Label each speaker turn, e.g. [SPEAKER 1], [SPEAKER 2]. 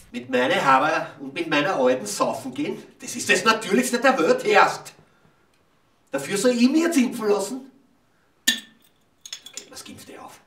[SPEAKER 1] Mit meiner Haber und mit meiner Alten saufen gehen, das ist das Natürlichste der Welt, Herrst. Dafür soll ich mir jetzt impfen lassen? Da geht mir's Gimpfte auf.